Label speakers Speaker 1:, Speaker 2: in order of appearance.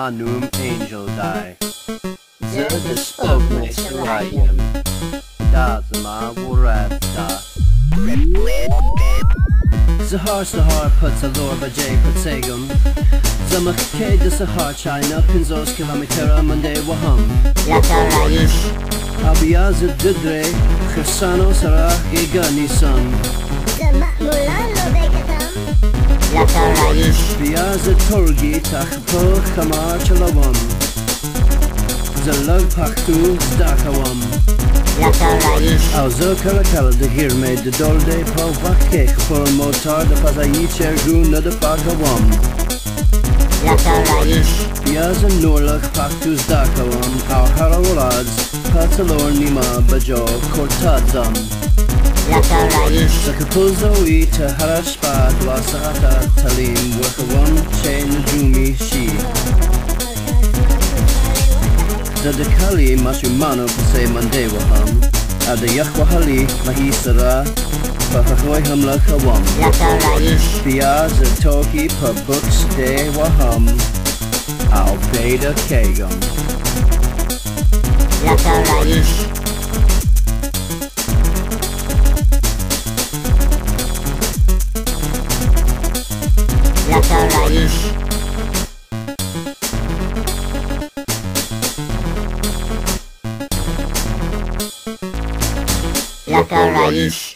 Speaker 1: manum angel die. The spoke Mr. Ryan. That's my word. Sahar puts a lore by Jay puts Sagum. Zama Kade the Sahar China Pinzos Kilometera Monday Waham.
Speaker 2: Luka Raees.
Speaker 1: Abiaz Dudre Khirsano Sarah Gigani Son.
Speaker 2: Luka Raees.
Speaker 1: Biaz Torgi Takpo Khamar Chalawam. Zalag Paktu Zdakawam.
Speaker 2: Luka Raees.
Speaker 1: Auzo Karakal de Girme de Dolde Provake for Motar de Pazai Chergun de Pakawam.
Speaker 2: Luka Raees.
Speaker 1: Biaz Norlak Paktu Zdakawam. Our Harawalads Patalor Nima Bajo Kortadzam.
Speaker 2: Luka Raees.
Speaker 1: Zakapuzo Ita Harashpat Wasata Talim Wakawam Chain Jumi Shi. Zadakali Mashumano Pase Mandewaham Ada Yakwahali Mahisara Pahahoy Hamlakawam
Speaker 2: Luka Raees.
Speaker 1: Piaz Toki Pabooks De Waham Al Beta Kagam
Speaker 2: Luka Raees. Luka Raees. Luka Raees.